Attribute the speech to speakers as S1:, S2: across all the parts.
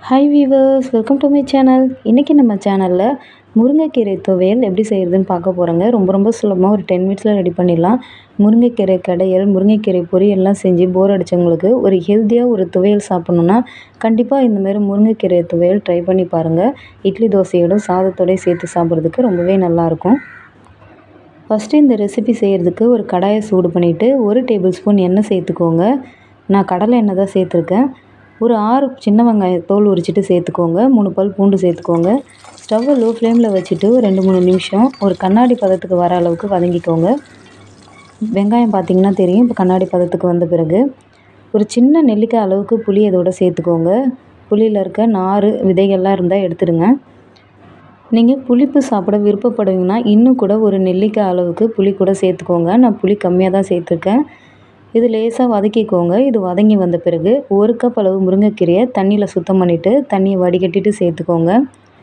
S1: Hi viewers, welcome to my channel. இன்றைக்கி நம்ம சேனலில் முருங்கைக்கீரை துவையல் எப்படி செய்கிறதுன்னு பார்க்க போகிறோங்க. ரொம்ப சுலபமாக ஒரு 10 மினிட்ஸில் ரெடி பண்ணிடலாம். முருங்கைக்கீரை கடையல், முருங்கைக்கீரை பொரியல்லாம் செஞ்சு போர் அடித்தவங்களுக்கு ஒரு ஹெல்த்தியாக ஒரு துவையல் சாப்பிட்ணுன்னா கண்டிப்பாக இந்தமாரி முருங்கைக்கீரை துவையல் ட்ரை பண்ணி பாருங்கள். இட்லி தோசையோட சாதத்தோடய சேர்த்து சாப்பிட்றதுக்கு ரொம்பவே நல்லாயிருக்கும். ஃபஸ்ட்டு இந்த ரெசிபி செய்கிறதுக்கு ஒரு கடாயை சூடு பண்ணிவிட்டு 1 டேபிள் ஸ்பூன் எண்ணெய் சேர்த்துக்கோங்க. நான் கடலை எண்ணெய் தான் சேர்த்துருக்கேன். ஒரு 6 சின்ன வெங்காயம் தோல் உரிச்சிட்டு சேர்த்துக்கோங்க. 3 பல் பூண்டு சேர்த்துக்கோங்க. ஸ்டவ்வை லோ ஃப்ளேமில் வச்சுட்டு ஒரு 2-3 நிமிஷம் ஒரு கண்ணாடி பதத்துக்கு வர அளவுக்கு வதங்கிக்கோங்க. வெங்காயம் பார்த்திங்கன்னா தெரியும். இப்போ கண்ணாடி பதத்துக்கு வந்த பிறகு ஒரு சின்ன நெல்லிக்காய் அளவுக்கு புளி இதோட சேர்த்துக்கோங்க. புளியில் இருக்க நார் விதைகள்லாம் இருந்தால் எடுத்துடுங்க. நீங்கள் புளிப்பு சாப்பிட விருப்பப்படுவீங்கன்னா இன்னும் கூட ஒரு நெல்லிக்காய் அளவுக்கு புளி கூட சேர்த்துக்கோங்க. நான் புளி கம்மியாக தான் சேர்த்துருக்கேன். இது லேசாக வதக்கிக்கோங்க. இது வதங்கி வந்த பிறகு 1 கப் அளவு முருங்கைக்கீரையை தண்ணியில் சுத்தம் பண்ணிவிட்டு தண்ணியை வடிகட்டிட்டு சேர்த்துக்கோங்க.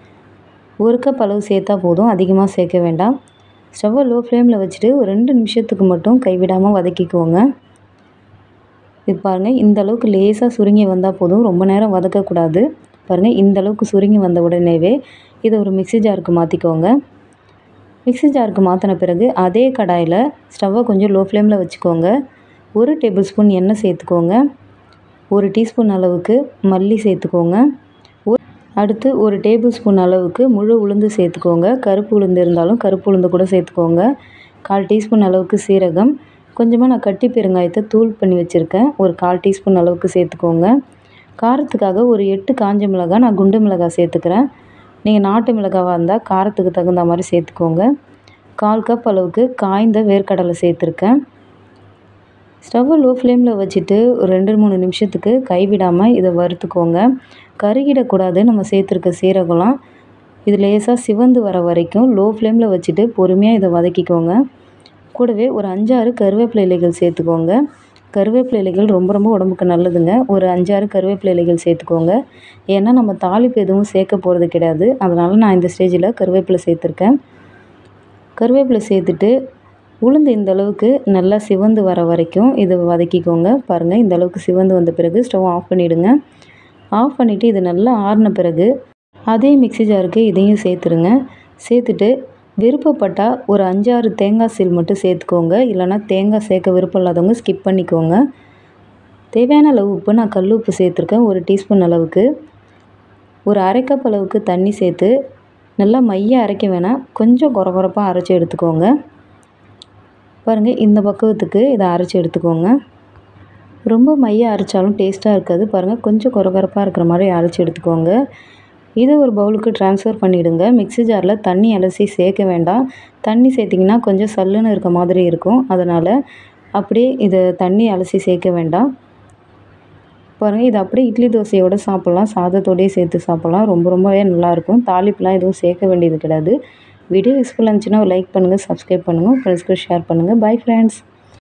S1: 1 கப் அளவு சேர்த்தா போதும், அதிகமாக சேர்க்க வேண்டாம். ஸ்டவ்வை லோ ஃப்ளேமில் வச்சுட்டு ஒரு 2 நிமிஷத்துக்கு மட்டும் கைவிடாமல் வதக்கிக்கோங்க. இது பாருங்கள், இந்த அளவுக்கு லேசாக சுருங்கி வந்தால் போதும், ரொம்ப நேரம் வதக்கக்கூடாது. பாருங்கள், இந்த அளவுக்கு சுருங்கி வந்த உடனேவே இதை ஒரு மிக்ஸி ஜாருக்கு மாற்றிக்கோங்க. மிக்ஸி ஜாருக்கு மாற்றின பிறகு அதே கடாயில் ஸ்டவ்வை கொஞ்சம் லோ ஃப்ளேமில் வச்சுக்கோங்க. 1 டேபிள் ஸ்பூன் எண்ணெய் சேர்த்துக்கோங்க. 1 டீஸ்பூன் அளவுக்கு மல்லி சேர்த்துக்கோங்க. அடுத்து 1 டேபிள் ஸ்பூன் அளவுக்கு முழு உளுந்து சேர்த்துக்கோங்க. கருப்பு உளுந்து இருந்தாலும் கருப்பு உளுந்து கூட சேர்த்துக்கோங்க. 1/4 டீஸ்பூன் அளவுக்கு சீரகம், கொஞ்சமாக நான் கட்டி பெருங்காயத்தை தூள் பண்ணி வச்சுருக்கேன், ஒரு 1/4 டீஸ்பூன் அளவுக்கு சேர்த்துக்கோங்க. காரத்துக்காக ஒரு 8 காஞ்ச மிளகாய் நான் குண்டு மிளகாய் சேர்த்துக்கிறேன். நீங்கள் நாட்டு மிளகாவாக இருந்தால் காரத்துக்கு தகுந்த மாதிரி சேர்த்துக்கோங்க. 1/4 கப் அளவுக்கு காய்ந்த வேர்க்கடலை சேர்த்துருக்கேன். ஸ்டவ்வை லோ ஃப்ளேமில் வச்சுட்டு ஒரு 2-3 நிமிஷத்துக்கு கைவிடாமல் இதை வறுத்துக்கோங்க. கருகிடக்கூடாது நம்ம சேர்த்துருக்க சீரகம்லாம். இது லேசாக சிவந்து வர வரைக்கும் லோ ஃப்ளேமில் வச்சுட்டு பொறுமையாக இதை வதக்கிக்கோங்க. கூடவே ஒரு 5-6 கருவேப்பிலை இலைகள் சேர்த்துக்கோங்க. கருவேப்பிலை இலைகள் ரொம்ப உடம்புக்கு நல்லதுங்க. ஒரு 5-6 கருவேப்பிலை இலைகள் சேர்த்துக்கோங்க. ஏன்னா நம்ம தாளிப்பு எதுவும் சேர்க்க போகிறது கிடையாது. அதனால் நான் இந்த ஸ்டேஜில் கருவேப்பிலை சேர்த்துருக்கேன். கருவேப்பிலை சேர்த்துட்டு உளுந்து இந்த அளவுக்கு நல்லா சிவந்து வர வரைக்கும் இதை வதக்கிக்கோங்க. பாருங்கள், இந்த அளவுக்கு சிவந்து வந்த பிறகு ஸ்டவ் ஆஃப் பண்ணிவிடுங்க. ஆஃப் பண்ணிவிட்டு இது நல்லா ஆறின பிறகு அதே மிக்ஸி ஜாருக்கு இதையும் சேர்த்துருங்க. சேர்த்துட்டு விருப்பப்பட்டால் ஒரு 5-6 தேங்காய் சீல் மட்டும் சேர்த்துக்கோங்க. இல்லைனா தேங்காய் சேர்க்க விருப்பம் இல்லாதவங்க ஸ்கிப் பண்ணிக்கோங்க. தேவையான அளவு உப்பு நான் கல் உப்பு சேர்த்துருக்கேன், 1 டீஸ்பூன் அளவுக்கு. ஒரு 1/2 கப் அளவுக்கு தண்ணி சேர்த்து நல்லா மைய அரைக்க வேணாம், கொஞ்சம் கொரகொரப்பாக அரைச்சி எடுத்துக்கோங்க. பாருங்கள், இந்த பக்குவத்துக்கு இதை அரைச்சி எடுத்துக்கோங்க. ரொம்ப மைய அரைச்சாலும் டேஸ்ட்டாக இருக்காது. பாருங்கள், கொஞ்சம் கொரகொரப்பாக இருக்கிற மாதிரி அரைச்சி எடுத்துக்கோங்க. இதை ஒரு பவுலுக்கு ட்ரான்ஸ்ஃபர் பண்ணிவிடுங்க. மிக்ஸி ஜாரில் தண்ணி அலசி சேர்க்க வேண்டாம். தண்ணி சேர்த்திங்கன்னா கொஞ்சம் சல்லுன்னு இருக்க மாதிரி இருக்கும். அதனால் அப்படியே இதை தண்ணி அலசி சேர்க்க வேண்டாம். பாருங்கள், இது அப்படியே இட்லி தோசையோடு சாப்பிட்லாம், சாதத்தோடையே சேர்த்து சாப்பிட்லாம். ரொம்பவே நல்லாயிருக்கும். தாளிப்புலாம் எதுவும் சேர்க்க வேண்டியது கிடையாது. வீடியோ யூஸ்ஃபுல்லாக இருந்துச்சுன்னா லைக் பண்ணுங்கள், சப்ஸ்கிரைப் பண்ணுங்கள், ஃப்ரெண்ட்ஸ்க்கு ஷேர் பண்ணுங்கள். Bye friends.